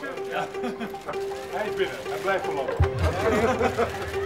Ja. Hij is binnen. Hij blijft voorlopig.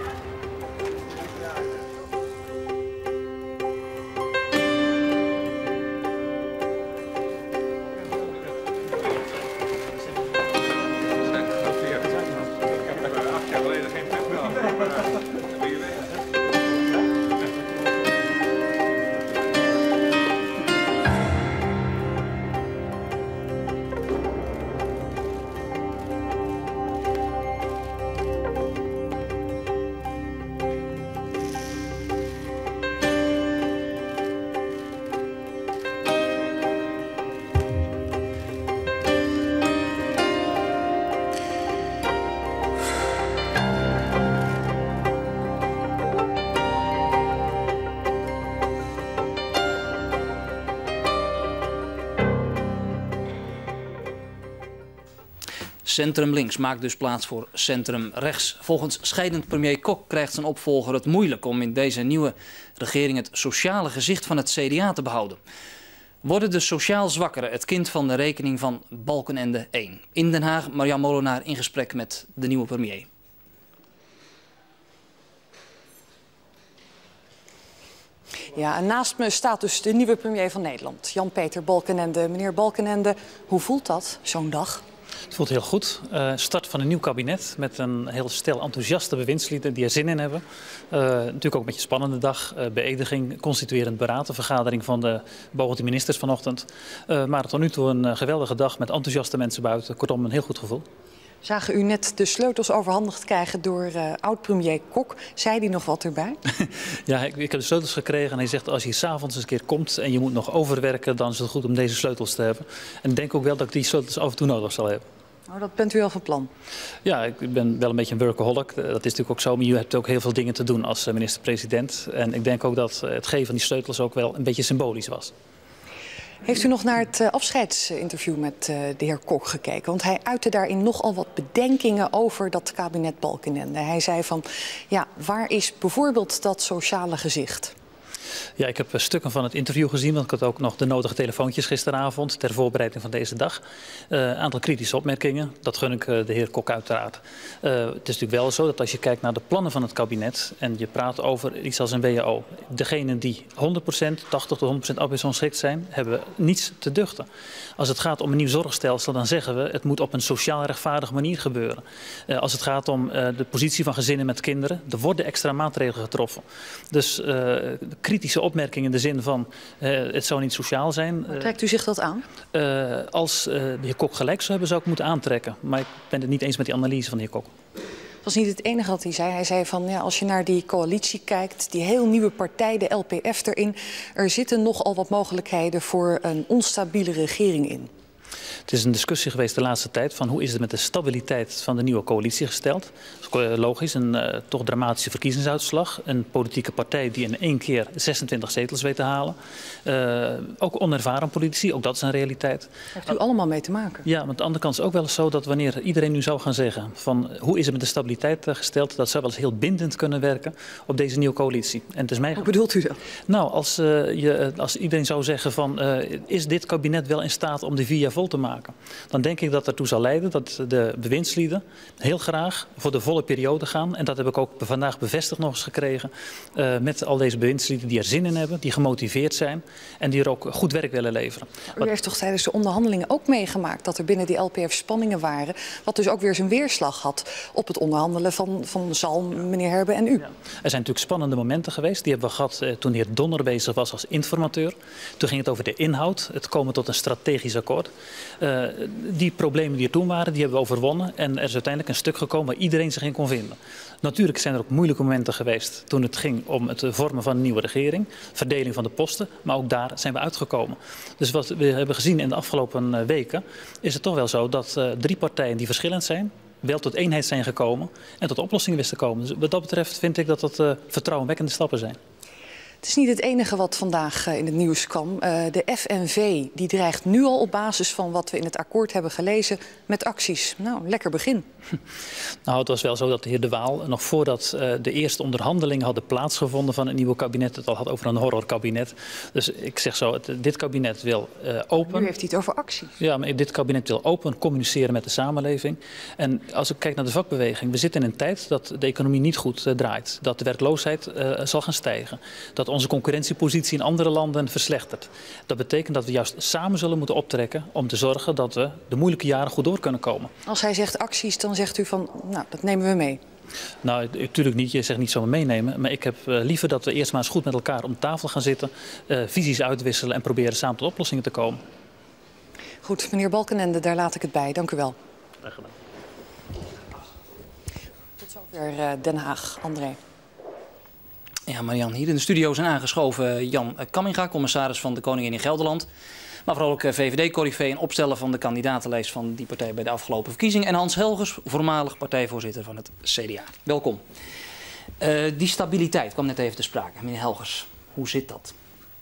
Centrum links maakt dus plaats voor centrum rechts. Volgens scheidend premier Kok krijgt zijn opvolger het moeilijk om in deze nieuwe regering het sociale gezicht van het CDA te behouden. Worden de sociaal zwakkeren het kind van de rekening van Balkenende 1? In Den Haag, Marjan Molenaar in gesprek met de nieuwe premier. Ja, en naast me staat dus de nieuwe premier van Nederland, Jan-Peter Balkenende. Meneer Balkenende, hoe voelt dat, zo'n dag? Het voelt heel goed. Start van een nieuw kabinet met een heel stel enthousiaste bewindslieden die er zin in hebben. Natuurlijk ook een beetje een spannende dag. Beëdiging, constituerend beraad, een vergadering van de beoogde ministers vanochtend. Maar tot nu toe een geweldige dag met enthousiaste mensen buiten. Kortom, een heel goed gevoel. Zagen u net de sleutels overhandigd krijgen door oud-premier Kok. Zei hij nog wat erbij? Ja, ik heb de sleutels gekregen en hij zegt als je 's avonds eens een keer komt en je moet nog overwerken, dan is het goed om deze sleutels te hebben. En ik denk ook wel dat ik die sleutels af en toe nodig zal hebben. Oh, dat bent u al van plan? Ja, ik ben wel een beetje een workaholic. Dat is natuurlijk ook zo, maar je hebt ook heel veel dingen te doen als minister-president. En ik denk ook dat het geven van die sleutels ook wel een beetje symbolisch was. Heeft u nog naar het afscheidsinterview met de heer Kok gekeken? Want hij uitte daarin nogal wat bedenkingen over dat kabinet Balkenende. Hij zei van, ja, waar is bijvoorbeeld dat sociale gezicht? Ja, ik heb stukken van het interview gezien, want ik had ook nog de nodige telefoontjes gisteravond ter voorbereiding van deze dag. Een aantal kritische opmerkingen, dat gun ik de heer Kok uiteraard. Het is natuurlijk wel zo dat als je kijkt naar de plannen van het kabinet en je praat over iets als een WAO, degenen die 100%, 80 tot 100% arbeidsongeschikt zijn, hebben niets te duchten. Als het gaat om een nieuw zorgstelsel, dan zeggen we het moet op een sociaal rechtvaardige manier gebeuren. Als het gaat om de positie van gezinnen met kinderen, er worden extra maatregelen getroffen. Dus kritische opmerkingen in de zin van het zou niet sociaal zijn. Trekt u zich dat aan? Als de heer Kok gelijk zou hebben, zou ik moeten aantrekken. Maar ik ben het niet eens met die analyse van de heer Kok. Dat was niet het enige wat hij zei. Hij zei van, ja, als je naar die coalitie kijkt, die heel nieuwe partij, de LPF erin, er zitten nogal wat mogelijkheden voor een onstabiele regering in. Het is een discussie geweest de laatste tijd van hoe is het met de stabiliteit van de nieuwe coalitie gesteld. Dat is logisch, een toch dramatische verkiezingsuitslag. Een politieke partij die in één keer 26 zetels weet te halen. Ook onervaren politici, ook dat is een realiteit. Daar heeft u allemaal mee te maken. Ja, maar aan de andere kant is het ook wel eens zo dat wanneer iedereen nu zou gaan zeggen van hoe is het met de stabiliteit gesteld, dat zou wel eens heel bindend kunnen werken op deze nieuwe coalitie. En het is mij... Hoe bedoelt u dat? Nou, als iedereen zou zeggen van is dit kabinet wel in staat om de 4 jaar vol te maken? Dan denk ik dat ertoe zal leiden dat de bewindslieden heel graag voor de volle periode gaan. En dat heb ik ook vandaag bevestigd nog eens gekregen met al deze bewindslieden die er zin in hebben, die gemotiveerd zijn en die er ook goed werk willen leveren. U heeft toch tijdens de onderhandelingen ook meegemaakt dat er binnen die LPF spanningen waren, wat dus ook weer zijn weerslag had op het onderhandelen van Zalm, meneer Herben en u. Ja. Er zijn natuurlijk spannende momenten geweest. Die hebben we gehad toen de heer Donner bezig was als informateur. Toen ging het over de inhoud, het komen tot een strategisch akkoord. Die problemen die er toen waren, die hebben we overwonnen. En er is uiteindelijk een stuk gekomen waar iedereen zich in kon vinden. Natuurlijk zijn er ook moeilijke momenten geweest toen het ging om het vormen van een nieuwe regering. Verdeling van de posten, maar ook daar zijn we uitgekomen. Dus wat we hebben gezien in de afgelopen weken is het toch wel zo dat 3 partijen die verschillend zijn, wel tot eenheid zijn gekomen en tot oplossingen wisten te komen. Dus wat dat betreft vind ik dat dat vertrouwenwekkende stappen zijn. Het is niet het enige wat vandaag in het nieuws kwam. De FNV die dreigt nu al op basis van wat we in het akkoord hebben gelezen met acties. Nou, lekker begin. Nou, het was wel zo dat de heer De Waal, nog voordat de eerste onderhandelingen hadden plaatsgevonden van het nieuwe kabinet, het al had over een horrorkabinet. Dus ik zeg zo, dit kabinet wil open. Nu heeft hij het over acties. Ja, maar dit kabinet wil open communiceren met de samenleving. En als ik kijk naar de vakbeweging, we zitten in een tijd dat de economie niet goed draait. Dat de werkloosheid zal gaan stijgen. Dat onze concurrentiepositie in andere landen verslechtert. Dat betekent dat we juist samen zullen moeten optrekken om te zorgen dat we de moeilijke jaren goed door kunnen komen. Als hij zegt acties, dan zegt u van, nou, dat nemen we mee. Nou, natuurlijk niet. Je zegt niet zomaar meenemen. Maar ik heb liever dat we eerst maar eens goed met elkaar om tafel gaan zitten. Visies uitwisselen en proberen samen tot oplossingen te komen. Goed, meneer Balkenende, daar laat ik het bij. Dank u wel. Graag gedaan. Tot zover Den Haag. André. Ja, Marianne, hier in de studio zijn aangeschoven Jan Kamminga, commissaris van de Koningin in Gelderland. Maar vooral ook VVD-corrivee en opsteller van de kandidatenlijst van die partij bij de afgelopen verkiezingen. En Hans Helgers, voormalig partijvoorzitter van het CDA. Welkom. Die stabiliteit kwam net even te sprake. Meneer Helgers, hoe zit dat?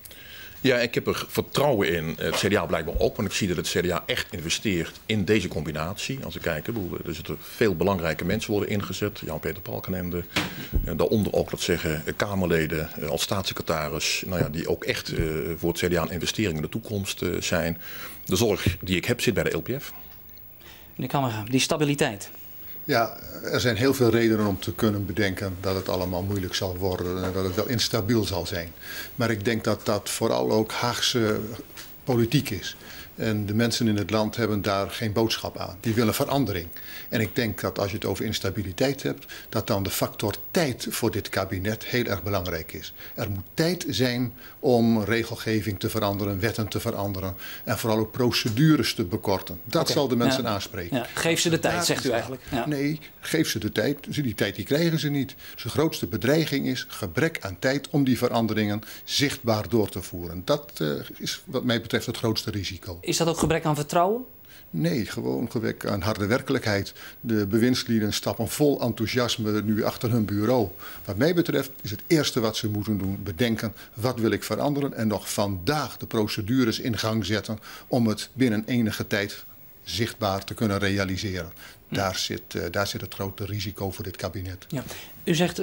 Ja, ik heb er vertrouwen in. Het CDA blijkbaar ook, want ik zie dat het CDA echt investeert in deze combinatie. Als we kijken, er zitten veel belangrijke mensen worden ingezet. Jan-Peter Balkenende, daaronder ook, dat zeggen, Kamerleden als staatssecretaris. Nou ja, die ook echt voor het CDA een investering in de toekomst zijn. De zorg die ik heb zit bij de LPF. Meneer Kamminga, die stabiliteit. Ja, er zijn heel veel redenen om te kunnen bedenken dat het allemaal moeilijk zal worden en dat het wel instabiel zal zijn. Maar ik denk dat dat vooral ook Haagse politiek is. En de mensen in het land hebben daar geen boodschap aan. Die willen verandering. En ik denk dat als je het over instabiliteit hebt, dat dan de factor tijd voor dit kabinet heel erg belangrijk is. Er moet tijd zijn om regelgeving te veranderen, wetten te veranderen en vooral ook procedures te bekorten. Dat zal de mensen aanspreken. Ja. Geef ze de tijd, zegt u eigenlijk. Ja. Nee, geef ze de tijd. Die tijd die krijgen ze niet. Dus de grootste bedreiging is gebrek aan tijd om die veranderingen zichtbaar door te voeren. Dat is wat mij betreft het grootste risico. Is dat ook gebrek aan vertrouwen? Nee, gewoon gebrek aan harde werkelijkheid. De bewindslieden stappen vol enthousiasme nu achter hun bureau. Wat mij betreft is het eerste wat ze moeten doen bedenken, wat wil ik veranderen en nog vandaag de procedures in gang zetten om het binnen enige tijd zichtbaar te kunnen realiseren. Daar zit het grote risico voor dit kabinet. Ja. U zegt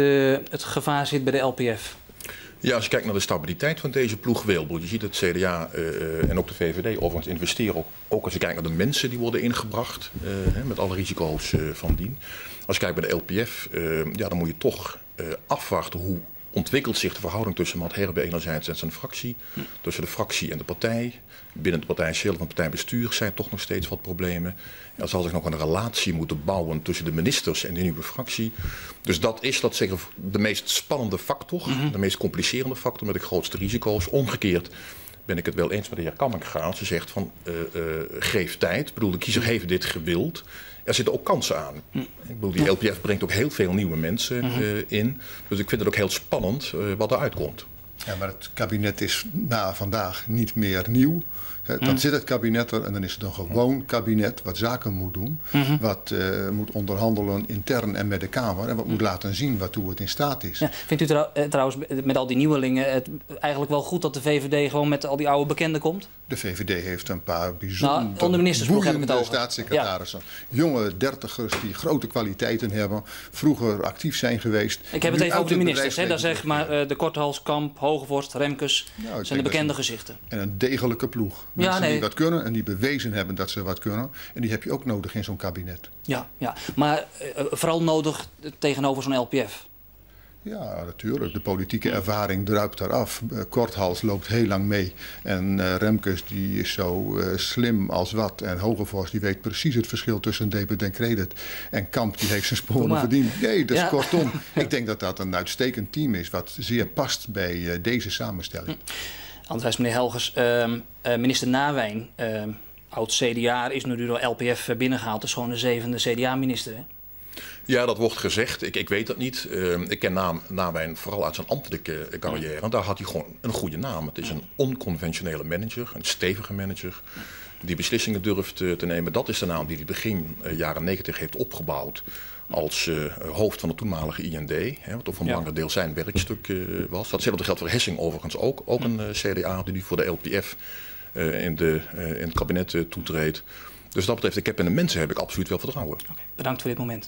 het gevaar zit bij de LPF. Ja, als je kijkt naar de stabiliteit van deze ploeg wel. Je ziet het CDA en ook de VVD overigens investeren. Ook als je kijkt naar de mensen die worden ingebracht. Met alle risico's van dien. Als je kijkt bij de LPF, dan moet je toch afwachten hoe ontwikkelt zich de verhouding tussen Matt Herbe enerzijds en zijn fractie. Tussen de fractie en de partij. Binnen de partij zelf en het partijbestuur zijn toch nog steeds wat problemen. Er zal zich nog een relatie moeten bouwen tussen de ministers en de nieuwe fractie. Dus dat is de meest spannende factor, de meest complicerende factor met de grootste risico's. Omgekeerd ben ik het wel eens met de heer Kamminga als ze zegt van geef tijd. Ik bedoel, de kiezer heeft dit gewild. Er zitten ook kansen aan. Ik bedoel, die LPF brengt ook heel veel nieuwe mensen in. Dus ik vind het ook heel spannend wat eruit komt. Ja, maar het kabinet is na vandaag niet meer nieuw. Dan zit het kabinet er en dan is het een gewoon kabinet wat zaken moet doen. Wat moet onderhandelen intern en met de Kamer. En wat moet laten zien waartoe het in staat is. Ja, vindt u trouwens met al die nieuwelingen het eigenlijk wel goed dat de VVD gewoon met al die oude bekenden komt? De VVD heeft een paar bijzonder boeiende staatssecretarissen. Ja. Jonge dertigers die grote kwaliteiten hebben. Vroeger actief zijn geweest. Ik heb het even over de ministers. Daar zeg maar de Korthals, Kamp, Hogevorst, Remkes. Zijn de bekende gezichten. En een degelijke ploeg. Mensen die wat kunnen en die bewezen hebben dat ze wat kunnen. En die heb je ook nodig in zo'n kabinet. Ja, maar vooral nodig tegenover zo'n LPF. Ja, natuurlijk. De politieke ervaring druipt eraf. Korthals loopt heel lang mee. En Remkes die is zo slim als wat. En Hogevorst die weet precies het verschil tussen debet en credit. En Kamp die heeft zijn sporen verdiend. Nee, dat is kortom. Ik denk dat dat een uitstekend team is wat zeer past bij deze samenstelling. Anders, meneer Helgers, minister Nawijn, oud-CDA, is nu door LPF binnengehaald. Dat is gewoon de 7e CDA-minister, hè? Ja, dat wordt gezegd. Ik weet dat niet. Ik ken Nawijn vooral uit zijn ambtelijke carrière. En daar had hij gewoon een goede naam. Het is een onconventionele manager, een stevige manager. die beslissingen durft te nemen. Dat is de naam die hij begin jaren 90 heeft opgebouwd als hoofd van de toenmalige IND. Wat ook voor een belangrijk deel zijn werkstuk was. Datzelfde geldt voor Hessing overigens ook een CDA die nu voor de LPF in het kabinet toetreedt. Dus dat betreft, in de mensen heb ik absoluut wel vertrouwen. Okay, bedankt voor dit moment.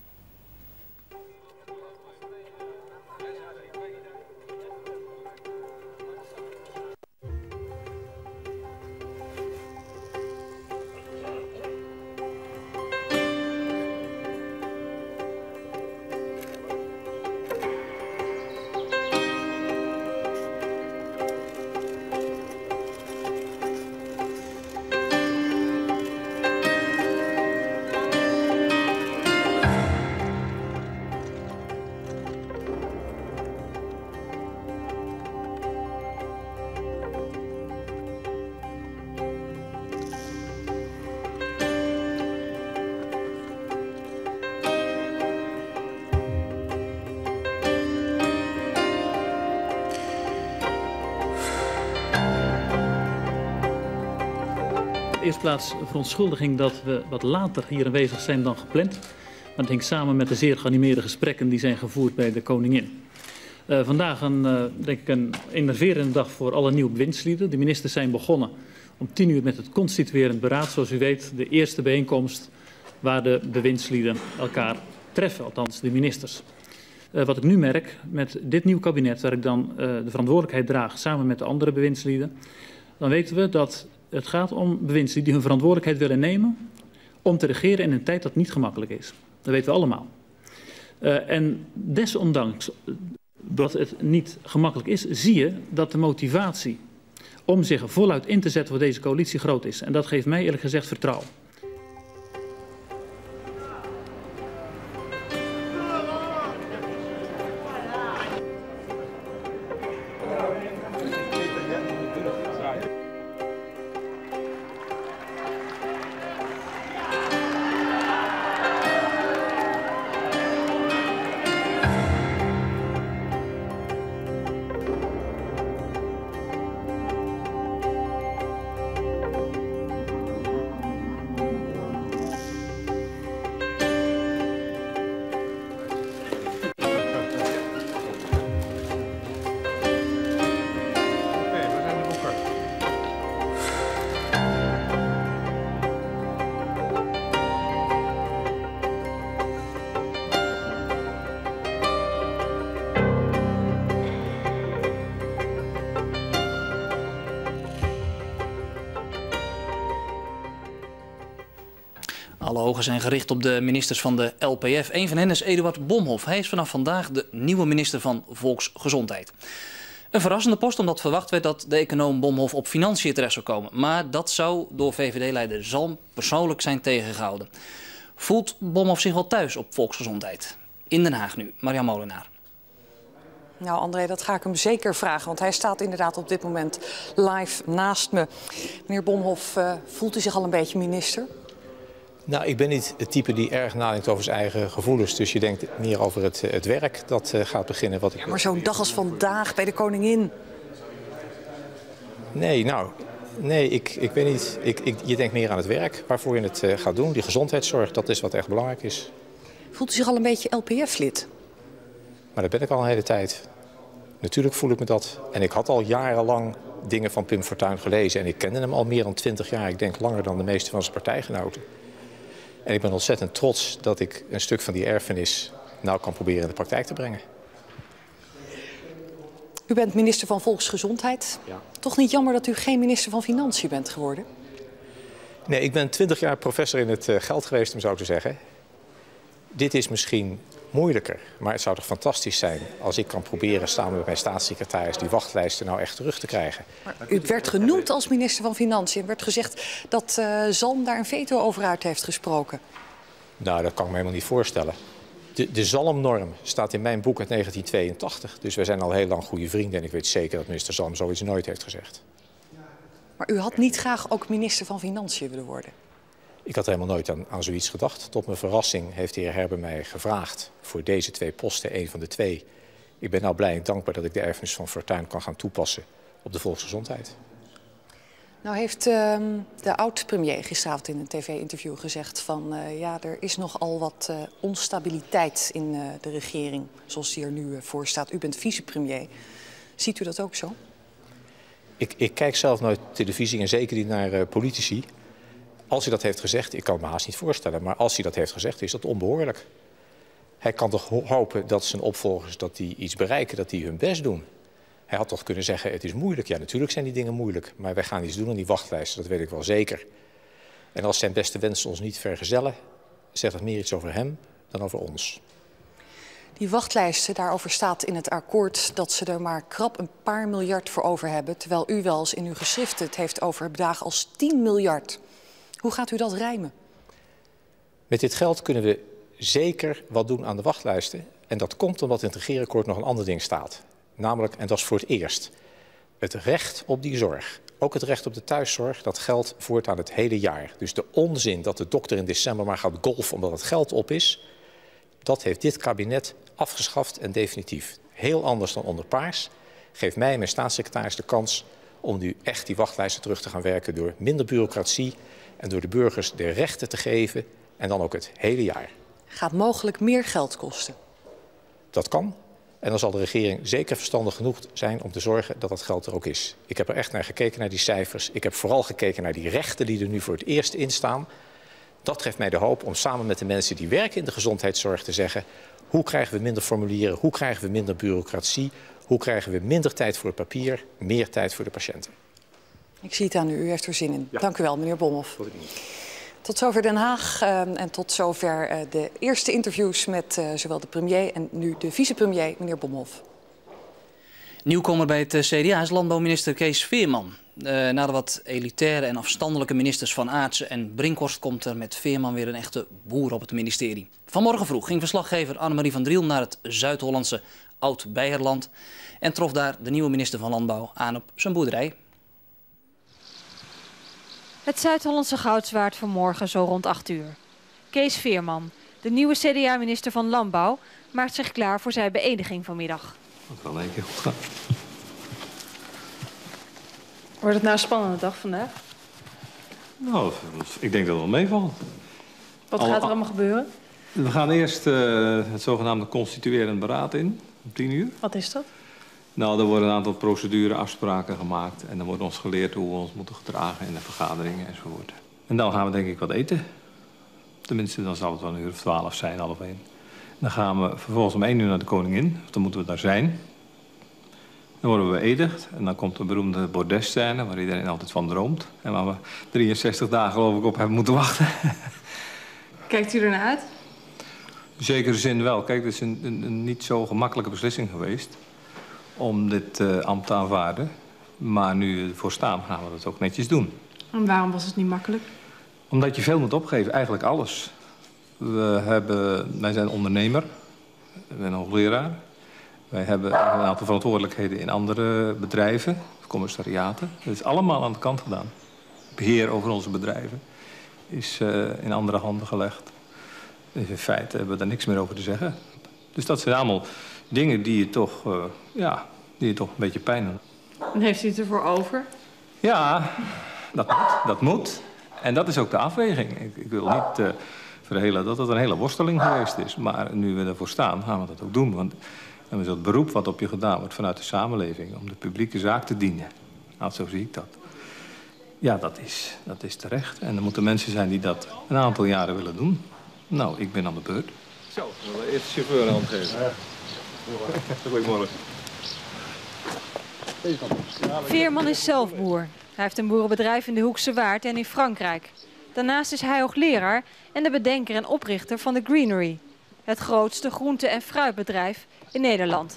In de eerste plaats verontschuldiging dat we wat later hier aanwezig zijn dan gepland. Maar dat hangt samen met de zeer geanimeerde gesprekken die zijn gevoerd bij de koningin. Vandaag een enerverende dag voor alle nieuwe bewindslieden. De ministers zijn begonnen om 10:00 met het constituerend beraad. Zoals u weet, de eerste bijeenkomst waar de bewindslieden elkaar treffen, althans de ministers. Wat ik nu merk met dit nieuw kabinet, waar ik dan de verantwoordelijkheid draag samen met de andere bewindslieden, dan weten we dat het gaat om bewindslieden die hun verantwoordelijkheid willen nemen om te regeren in een tijd dat niet gemakkelijk is. Dat weten we allemaal. En desondanks dat het niet gemakkelijk is, zie je dat de motivatie om zich voluit in te zetten voor deze coalitie groot is. En dat geeft mij eerlijk gezegd vertrouwen. Alle ogen zijn gericht op de ministers van de LPF. Een van hen is Eduard Bomhoff. Hij is vanaf vandaag de nieuwe minister van Volksgezondheid. Een verrassende post, omdat verwacht werd dat de econoom Bomhoff op financiën terecht zou komen. Maar dat zou door VVD-leider Zalm persoonlijk zijn tegengehouden. Voelt Bomhoff zich wel thuis op volksgezondheid? In Den Haag nu, Marjan Molenaar. Nou André, dat ga ik hem zeker vragen, want hij staat inderdaad op dit moment live naast me. Meneer Bomhoff, voelt u zich al een beetje minister? Nou, ik ben niet het type die erg nadenkt over zijn eigen gevoelens. Dus je denkt meer over het werk dat gaat beginnen. Wat ik... Ja, maar zo'n dag als vandaag bij de koningin. Nee, ik weet niet. Je denkt meer aan het werk waarvoor je het gaat doen. Die gezondheidszorg, dat is wat echt belangrijk is. Voelt u zich al een beetje LPF-lid? Maar dat ben ik al een hele tijd. Natuurlijk voel ik me dat. En ik had al jarenlang dingen van Pim Fortuyn gelezen. En ik kende hem al meer dan 20 jaar. Ik denk langer dan de meeste van zijn partijgenoten. En ik ben ontzettend trots dat ik een stuk van die erfenis nou kan proberen in de praktijk te brengen. U bent minister van Volksgezondheid. Ja. Toch niet jammer dat u geen minister van Financiën bent geworden? Nee, ik ben 20 jaar professor in het geld geweest, om zo te zeggen. Dit is misschien moeilijker, maar het zou toch fantastisch zijn als ik kan proberen samen met mijn staatssecretaris die wachtlijsten nou echt terug te krijgen. Maar u werd genoemd als minister van Financiën en werd gezegd dat Zalm daar een veto over uit heeft gesproken. Nou, dat kan ik me helemaal niet voorstellen. De Zalmnorm staat in mijn boek uit 1982, dus wij zijn al heel lang goede vrienden en ik weet zeker dat minister Zalm zoiets nooit heeft gezegd. Maar u had niet graag ook minister van Financiën willen worden? Ik had helemaal nooit aan zoiets gedacht. Tot mijn verrassing heeft de heer Herber mij gevraagd voor deze twee posten, één van de twee. Ik ben nou blij en dankbaar dat ik de erfenis van Fortuyn kan gaan toepassen op de volksgezondheid. Nou heeft de oud-premier gisteravond in een tv-interview gezegd van... ja, er is nogal wat onstabiliteit in de regering, zoals die er nu voor staat. U bent vicepremier. Ziet u dat ook zo? Ik kijk zelf nooit televisie en zeker niet naar politici. Als hij dat heeft gezegd, ik kan het me haast niet voorstellen... maar als hij dat heeft gezegd, is dat onbehoorlijk. Hij kan toch hopen dat zijn opvolgers dat die iets bereiken, dat die hun best doen. Hij had toch kunnen zeggen, het is moeilijk. Ja, natuurlijk zijn die dingen moeilijk. Maar wij gaan iets doen aan die wachtlijsten, dat weet ik wel zeker. En als zijn beste wensen ons niet vergezellen... zegt dat meer iets over hem dan over ons. Die wachtlijsten, daarover staat in het akkoord... dat ze er maar krap een paar miljard voor over hebben... terwijl u wel eens in uw geschrift het heeft over bedragen als 10 miljard. Hoe gaat u dat rijmen? Met dit geld kunnen we zeker wat doen aan de wachtlijsten. En dat komt omdat in het regeerakkoord nog een ander ding staat. Namelijk, en dat is voor het eerst, het recht op die zorg. Ook het recht op de thuiszorg, dat geldt voortaan het hele jaar. Dus de onzin dat de dokter in december maar gaat golfen omdat het geld op is... dat heeft dit kabinet afgeschaft en definitief. Heel anders dan onder Paars. Geeft mij en mijn staatssecretaris de kans om nu echt die wachtlijsten terug te gaan werken... door minder bureaucratie en door de burgers de rechten te geven... en dan ook het hele jaar. Gaat mogelijk meer geld kosten? Dat kan. En dan zal de regering zeker verstandig genoeg zijn om te zorgen dat dat geld er ook is. Ik heb er echt naar gekeken, naar die cijfers. Ik heb vooral gekeken naar die rechten die er nu voor het eerst in staan. Dat geeft mij de hoop om samen met de mensen die werken in de gezondheidszorg te zeggen... hoe krijgen we minder formulieren, hoe krijgen we minder bureaucratie... hoe krijgen we minder tijd voor het papier, meer tijd voor de patiënten. Ik zie het aan u, u heeft er zin in. Ja. Dank u wel, meneer Bomhoff. Tot zover Den Haag en tot zover de eerste interviews met zowel de premier en nu de vicepremier, meneer Bomhoff. Nieuwkomer bij het CDA is landbouwminister Kees Veerman. Na de wat elitaire en afstandelijke ministers Van Aartsen en Brinkhorst komt er met Veerman weer een echte boer op het ministerie. Vanmorgen vroeg ging verslaggever Annemarie van Driel naar het Zuid-Hollandse Oud-Beierland en trof daar de nieuwe minister van Landbouw aan op zijn boerderij. Het Zuid-Hollandse Goudswaard vanmorgen zo rond 8 uur. Kees Veerman, de nieuwe CDA-minister van Landbouw, maakt zich klaar voor zijn beëdiging vanmiddag. Dat kan één keer goed gaan. Wordt het nou een spannende dag vandaag? Nou, ik denk dat het wel meevalt. Wat gaat er allemaal gebeuren? We gaan eerst het zogenaamde constituerend beraad in, om 10 uur. Wat is dat? Nou, er worden een aantal procedureafspraken gemaakt. En dan wordt ons geleerd hoe we ons moeten gedragen in de vergaderingen enzovoort. En dan gaan we denk ik wat eten. Tenminste, dan zal het wel 1 uur of 12 zijn, 12:30. Dan gaan we vervolgens om 1 uur naar de koningin. Of dan moeten we daar zijn. Dan worden we beëdigd. En dan komt de beroemde bordesscène, waar iedereen altijd van droomt. En waar we 63 dagen geloof ik op hebben moeten wachten. Kijkt u ernaar uit? In zekere zin wel. Kijk, het is een niet zo gemakkelijke beslissing geweest om dit ambt te aanvaarden. Maar nu ervoor staan, gaan we dat ook netjes doen. En waarom was het niet makkelijk? Omdat je veel moet opgeven, eigenlijk alles. Wij zijn ondernemer, ik ben hoogleraar. Wij hebben een aantal verantwoordelijkheden in andere bedrijven, commissariaten. Dat is allemaal aan de kant gedaan. Het beheer over onze bedrijven is in andere handen gelegd. Dus in feite hebben we daar niks meer over te zeggen. Dus dat zijn allemaal dingen die je toch, een beetje pijn doen. En heeft u het ervoor over? Ja, dat moet. En dat is ook de afweging. Ik wil niet verhelen dat het een hele worsteling geweest is. Maar nu we ervoor staan, gaan we dat ook doen. Want dan is het beroep wat op je gedaan wordt vanuit de samenleving om de publieke zaak te dienen. Nou, zo zie ik dat. Ja, dat is terecht. En er moeten mensen zijn die dat een aantal jaren willen doen. Nou, ik ben aan de beurt. Zo, we willen eerst de chauffeur een hand geven. Ja. Goedemorgen. Veerman is zelf boer. Hij heeft een boerenbedrijf in de Hoekse Waard en in Frankrijk. Daarnaast is hij hoogleraar en de bedenker en oprichter van de Greenery. Het grootste groente- en fruitbedrijf in Nederland.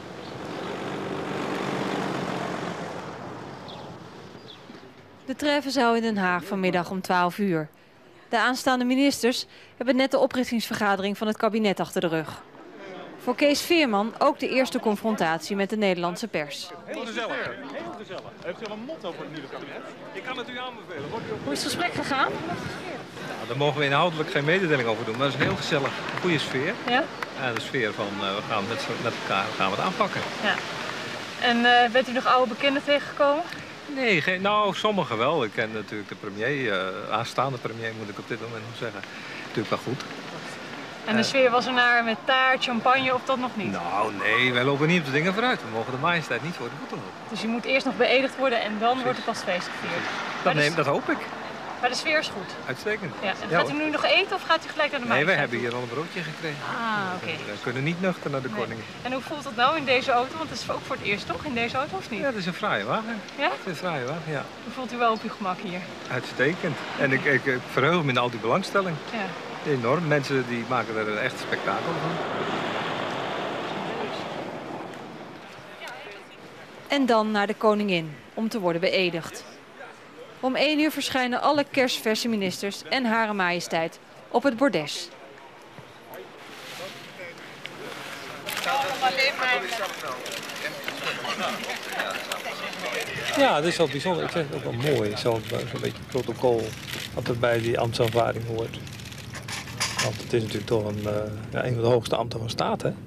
De treffe zou in Den Haag vanmiddag om 12 uur. De aanstaande ministers hebben net de oprichtingsvergadering van het kabinet achter de rug. Voor Kees Veerman ook de eerste confrontatie met de Nederlandse pers. Heel gezellig. Heel gezellig. Heeft u al een motto voor het nieuwe kabinet? Ik kan het u aanbevelen. Hoe is het gesprek gegaan? Nou, daar mogen we inhoudelijk geen mededeling over doen, maar het is een heel gezellig, goede sfeer. Ja? De sfeer van we gaan met elkaar gaan we het aanpakken. Ja. En bent u nog oude bekenden tegengekomen? Nee, nou, sommigen wel. Ik ken natuurlijk de premier, aanstaande premier moet ik op dit moment nog zeggen. Natuurlijk wel goed. En de sfeer was er naar met taart, champagne of dat nog niet? Nou, nee, wij lopen niet op de dingen vooruit. We mogen de majesteit niet voor de voeten lopen. Dus je moet eerst nog beëdigd worden en dan wordt er pas feest gevierd. Dat hoop ik. Maar de sfeer is goed? Uitstekend. Ja. En gaat u nu nog eten of gaat u gelijk naar de majesteit? Nee, wij hebben hier al een broodje gekregen. Ah, oké. We kunnen niet nuchter naar de koning. En hoe voelt het nou in deze auto? Want het is ook voor het eerst toch in deze auto of niet? Ja, het is een fraaie wagen. Ja? Het is een fraaie wagen, ja. Hoe voelt u wel op uw gemak hier? Uitstekend. En ik verheug me in al die belangstelling. Ja. Enorm. Mensen die maken er een echt spektakel van. En dan naar de koningin, om te worden beëdigd. Om 1 uur verschijnen alle kerstverse ministers en Hare Majesteit op het bordes. Ja, het is wel bijzonder. Ik vind het ook wel mooi. Zo'n beetje protocol wat er bij die ambtsaanvaarding hoort. Want het is natuurlijk toch een van de hoogste ambten van staat, hè?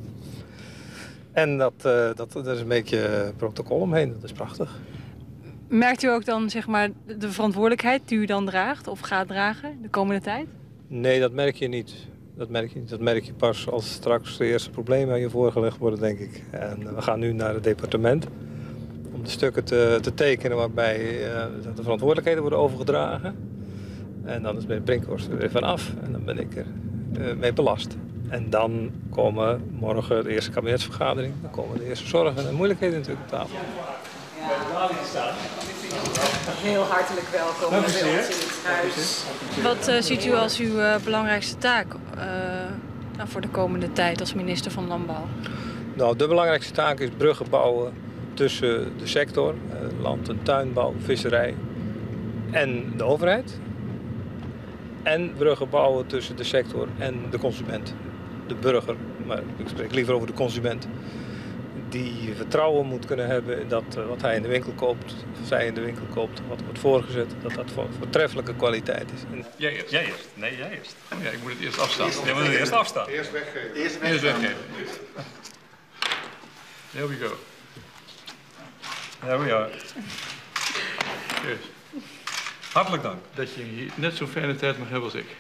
En dat is een beetje protocol omheen. Dat is prachtig. Merkt u ook dan zeg maar de verantwoordelijkheid die u dan draagt of gaat dragen de komende tijd? Nee, dat merk je niet. Dat merk je pas als straks de eerste problemen aan je voorgelegd worden, denk ik. En we gaan nu naar het departement om de stukken te tekenen waarbij de verantwoordelijkheden worden overgedragen. En dan is meneer Brinkhorst er weer vanaf en dan ben ik er mee belast. En dan komen morgen de eerste kabinetsvergadering, dan komen de eerste zorgen en moeilijkheden natuurlijk op tafel. Heel hartelijk welkom bij ons in het huis. Wat ziet u als uw belangrijkste taak voor de komende tijd als minister van Landbouw? Nou, de belangrijkste taak is bruggen bouwen tussen de sector, land- en tuinbouw, visserij en de overheid. En bruggen bouwen tussen de sector en de consument, de burger. Maar ik spreek liever over de consument. Die vertrouwen moet kunnen hebben in dat wat hij in de winkel koopt, of zij in de winkel koopt, wat wordt voorgezet, dat dat van voortreffelijke kwaliteit is. En... Jij eerst? Nee, jij eerst. Oh ja, ik moet het eerst afstaan. Jij moet het eerst afstaan. Eerst weggeven. Eerst weggeven. There we go. There we are. Cheers. Hartelijk dank dat je hier net zo'n fijne tijd mag hebben als ik.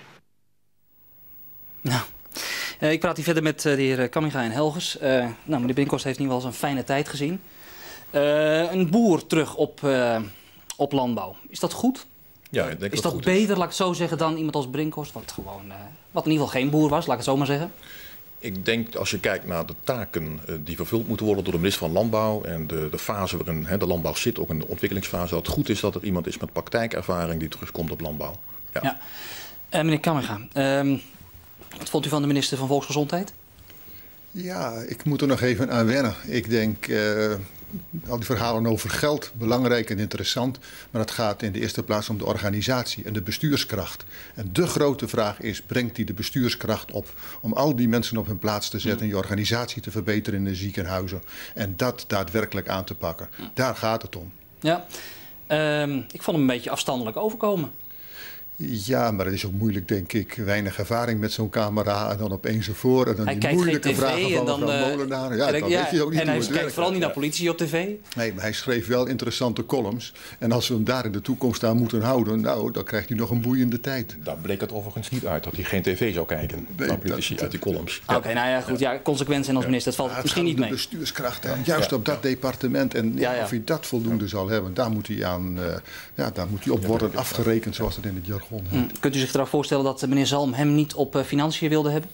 Nou. Ik praat hier verder met de heer Kamminga en Helgers. Meneer Brinkhorst heeft in ieder geval zijn fijne tijd gezien. Een boer terug op landbouw. Is dat goed? Ja, ik denk is dat dat goed beter, is. laat ik het zo zeggen, dan iemand als Brinkhorst? Wat in ieder geval geen boer was, laat ik het zo maar zeggen. Ik denk, als je kijkt naar de taken die vervuld moeten worden door de minister van Landbouw en de fase waarin de landbouw zit, ook een ontwikkelingsfase, dat het goed is dat er iemand is met praktijkervaring die terugkomt op landbouw. Ja. Meneer Kamminga, wat vond u van de minister van Volksgezondheid? Ja, ik moet er nog even aan wennen. Ik denk, al die verhalen over geld, belangrijk en interessant. Maar het gaat in de eerste plaats om de organisatie en de bestuurskracht. En de grote vraag is, brengt die de bestuurskracht op om al die mensen op hun plaats te zetten en je organisatie te verbeteren in de ziekenhuizen. En dat daadwerkelijk aan te pakken. Daar gaat het om. Ja, ik vond hem een beetje afstandelijk overkomen. Ja, maar het is ook moeilijk, denk ik. Weinig ervaring met zo'n camera en dan opeens ervoor. En dan hij die moeilijke vragen van dan, mevrouw Molenaar. Ja, dan weet je ook niet en hij kijkt vooral niet naar politie op tv. Nee, maar hij schreef wel interessante columns. En als we hem daar in de toekomst aan moeten houden, nou, dan krijgt hij nog een boeiende tijd. Daar bleek het overigens niet uit dat hij geen tv zou kijken. Naar politici uit die columns. Ja. Oké, nou ja, goed. Ja, consequent zijn als minister. Dat valt misschien niet mee. De bestuurskracht en juist op dat departement. En of hij dat voldoende zal hebben, daar moet hij aan, daar moet hij op worden afgerekend, zoals het in het jargon heet. Kunt u zich trouwens voorstellen dat meneer Zalm hem niet op financiën wilde hebben?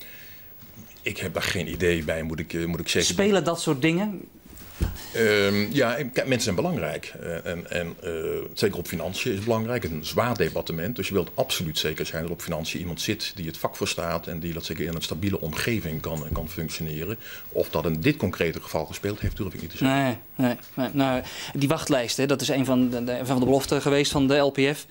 Ik heb daar geen idee bij, moet ik zeggen. Spelen dat soort dingen? Ja, mensen zijn belangrijk. Zeker op financiën is belangrijk. Het is een zwaar departement. Dus je wilt absoluut zeker zijn dat op financiën iemand zit die het vak verstaat en die, laat zeggen, in een stabiele omgeving kan functioneren. Of dat in dit concrete geval gespeeld heeft, durf ik niet te zeggen. Nee. Nou, die wachtlijst, hè, dat is een van de beloften geweest van de LPF.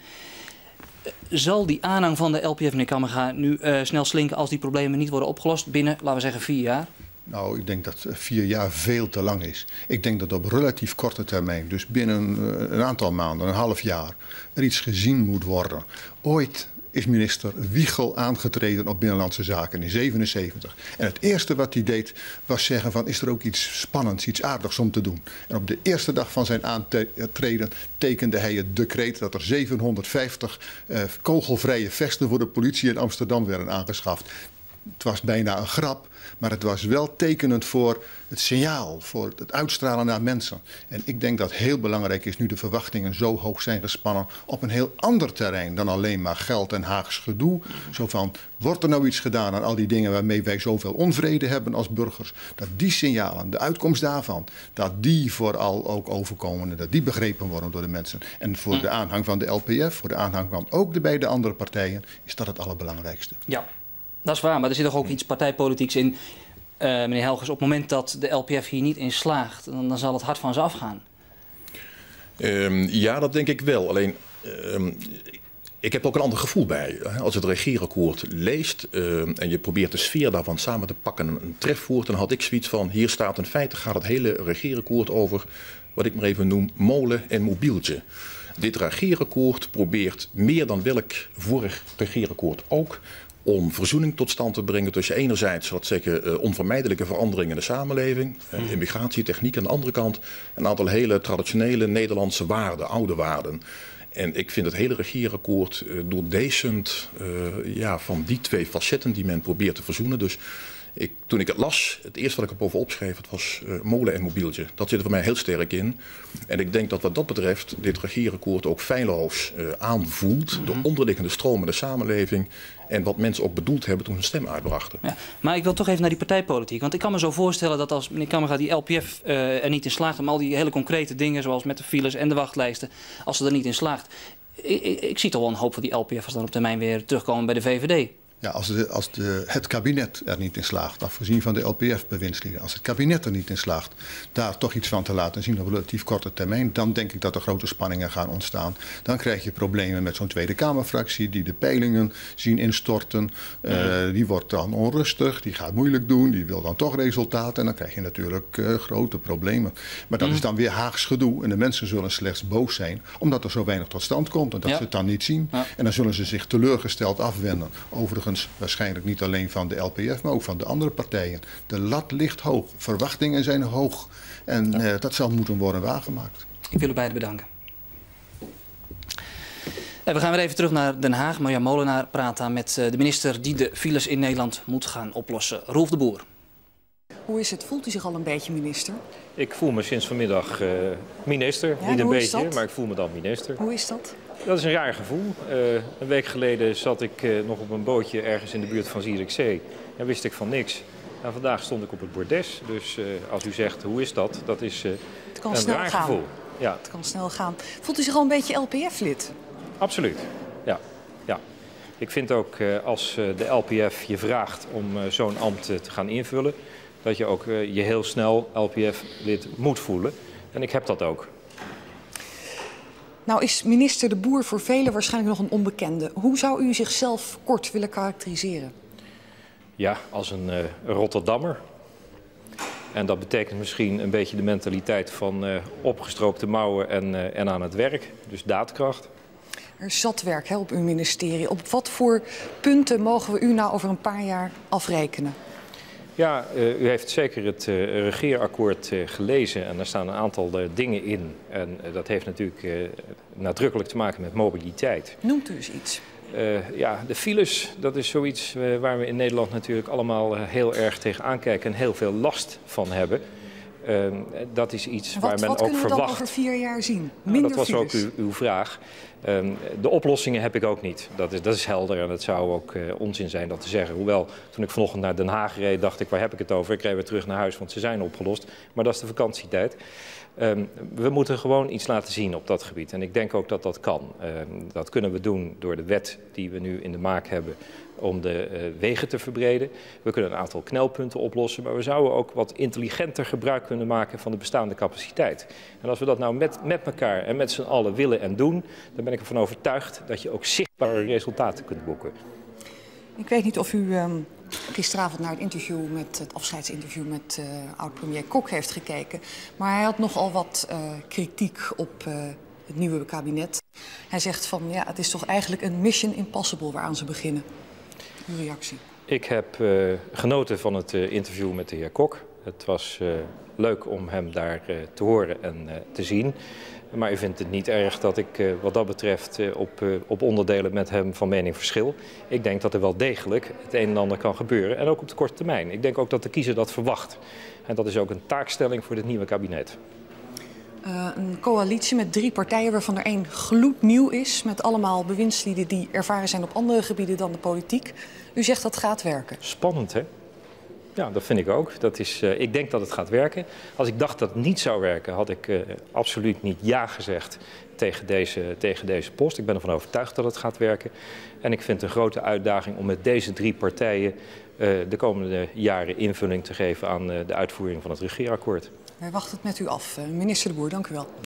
Zal die aanhang van de LPF, meneer Kamminga, nu snel slinken als die problemen niet worden opgelost binnen, laten we zeggen, 4 jaar? Nou, ik denk dat 4 jaar veel te lang is. Ik denk dat op relatief korte termijn, dus binnen een aantal maanden, een half jaar, er iets gezien moet worden. Ooit is minister Wiegel aangetreden op Binnenlandse Zaken in 1977. En het eerste wat hij deed was zeggen van, is er ook iets spannends, iets aardigs om te doen. En op de eerste dag van zijn aantreden tekende hij het decreet dat er 750 kogelvrije vesten voor de politie in Amsterdam werden aangeschaft. Het was bijna een grap, maar het was wel tekenend voor het signaal, voor het uitstralen naar mensen. En ik denk dat heel belangrijk is, nu de verwachtingen zo hoog zijn gespannen op een heel ander terrein dan alleen maar geld en Haags gedoe. Zo van, wordt er nou iets gedaan aan al die dingen waarmee wij zoveel onvrede hebben als burgers? Dat die signalen, de uitkomst daarvan, dat die vooral ook overkomen en dat die begrepen worden door de mensen. En voor de aanhang van de LPF, voor de aanhang van ook de beide andere partijen, is dat het allerbelangrijkste. Ja. Dat is waar, maar er zit toch ook iets partijpolitieks in, meneer Helgers. Op het moment dat de LPF hier niet in slaagt, dan zal het hard van ze afgaan. Ja, dat denk ik wel. Alleen, ik heb ook een ander gevoel bij. Als het regeerakkoord leest en je probeert de sfeer daarvan samen te pakken, een trefwoord, dan had ik zoiets van, hier staat in feite, gaat het hele regeerakkoord over, wat ik maar even noem, molen en mobieltje. Dit regeerakkoord probeert meer dan welk vorig regeerakkoord ook om verzoening tot stand te brengen tussen enerzijds onvermijdelijke veranderingen in de samenleving, immigratie, techniek aan de andere kant, een aantal hele traditionele Nederlandse waarden, oude waarden. En ik vind het hele regeerakkoord doordezend van die twee facetten die men probeert te verzoenen. Dus toen ik het las, het eerste wat ik erboven opschreef, het was molen en mobieltje. Dat zit er voor mij heel sterk in. En ik denk dat wat dat betreft dit regeerakkoord ook feilloos aanvoelt. De onderliggende stromen in de samenleving. En wat mensen ook bedoeld hebben toen hun stem uitbrachten. Ja, maar ik wil toch even naar die partijpolitiek. Want ik kan me zo voorstellen dat als meneer Kammerga die LPF er niet in slaagt, om al die hele concrete dingen zoals met de files en de wachtlijsten, als ze er niet in slaagt. Ik zie toch wel een hoop van die LPF'ers dan op termijn weer terugkomen bij de VVD. Ja, als het kabinet er niet in slaagt, afgezien van de LPF-bewindslieden, als het kabinet er niet in slaagt daar toch iets van te laten zien op relatief korte termijn, dan denk ik dat er grote spanningen gaan ontstaan. Dan krijg je problemen met zo'n Tweede Kamerfractie die de peilingen zien instorten. Die wordt dan onrustig, die gaat moeilijk doen, die wil dan toch resultaten en dan krijg je natuurlijk grote problemen. Maar dat is dan weer Haags gedoe en de mensen zullen slechts boos zijn omdat er zo weinig tot stand komt en dat ze het dan niet zien. En dan zullen ze zich teleurgesteld afwenden. Overigens waarschijnlijk niet alleen van de LPF, maar ook van de andere partijen. De lat ligt hoog, verwachtingen zijn hoog en dat zal moeten worden waargemaakt. Ik wil u beiden bedanken. We gaan weer even terug naar Den Haag. Marja Molenaar praat daar met de minister die de files in Nederland moet gaan oplossen. Rolf de Boer. Hoe is het? Voelt u zich al een beetje minister? Ik voel me sinds vanmiddag minister. Ja, niet een beetje, maar ik voel me dan minister. Hoe is dat? Dat is een raar gevoel. Een week geleden zat ik nog op een bootje ergens in de buurt van Zierikzee. En wist ik van niks. En vandaag stond ik op het bordes. Dus als u zegt, hoe is dat? Dat is een raar gevoel. Ja. Het kan snel gaan. Voelt u zich al een beetje LPF-lid? Absoluut, ja. Ik vind ook als de LPF je vraagt om zo'n ambt te gaan invullen, dat je ook je heel snel LPF-lid moet voelen. En ik heb dat ook. Nou is minister De Boer voor velen waarschijnlijk nog een onbekende. Hoe zou u zichzelf kort willen karakteriseren? Ja, als een Rotterdammer. En dat betekent misschien een beetje de mentaliteit van opgestroopte mouwen en aan het werk. Dus daadkracht. Er zat werk op uw ministerie. Op wat voor punten mogen we u nou over een paar jaar afrekenen? Ja, u heeft zeker het regeerakkoord gelezen en daar staan een aantal dingen in. En dat heeft natuurlijk nadrukkelijk te maken met mobiliteit. Noemt u eens iets? Ja, de files, dat is zoiets waar we in Nederland natuurlijk allemaal heel erg tegen aankijken en heel veel last van hebben. Dat is iets waar men ook verwacht. Wat kunnen we dan over 4 jaar zien? Dat was ook uw vraag. De oplossingen heb ik ook niet. Dat is helder en het zou ook onzin zijn dat te zeggen. Hoewel, toen ik vanochtend naar Den Haag reed, dacht ik, waar heb ik het over? Ik reed weer terug naar huis, want ze zijn opgelost. Maar dat is de vakantietijd. We moeten gewoon iets laten zien op dat gebied. En ik denk ook dat dat kan. Dat kunnen we doen door de wet die we nu in de maak hebben om de wegen te verbreden. We kunnen een aantal knelpunten oplossen, maar we zouden ook wat intelligenter gebruik kunnen maken van de bestaande capaciteit. En als we dat nou met elkaar en met z'n allen willen en doen, dan ben ik ervan overtuigd dat je ook zichtbare resultaten kunt boeken. Ik weet niet of u gisteravond naar het afscheidsinterview met oud-premier Kok heeft gekeken. Maar hij had nogal wat kritiek op het nieuwe kabinet. Hij zegt van ja, het is toch eigenlijk een mission impossible waaraan ze beginnen. Uw reactie? Ik heb genoten van het interview met de heer Kok. Het was leuk om hem daar te horen en te zien. Maar u vindt het niet erg dat ik wat dat betreft op onderdelen met hem van mening verschil. Ik denk dat er wel degelijk het een en ander kan gebeuren. En ook op de korte termijn. Ik denk ook dat de kiezer dat verwacht. En dat is ook een taakstelling voor dit nieuwe kabinet. Een coalitie met 3 partijen waarvan er 1 gloednieuw is. Met allemaal bewindslieden die ervaren zijn op andere gebieden dan de politiek. U zegt dat gaat werken. Spannend, hè? Ja, dat vind ik ook. Ik denk dat het gaat werken. Als ik dacht dat het niet zou werken, had ik absoluut niet ja gezegd tegen deze post. Ik ben ervan overtuigd dat het gaat werken. En ik vind het een grote uitdaging om met deze 3 partijen de komende jaren invulling te geven aan de uitvoering van het regeerakkoord. Wij wachten het met u af. Minister De Boer, dank u wel.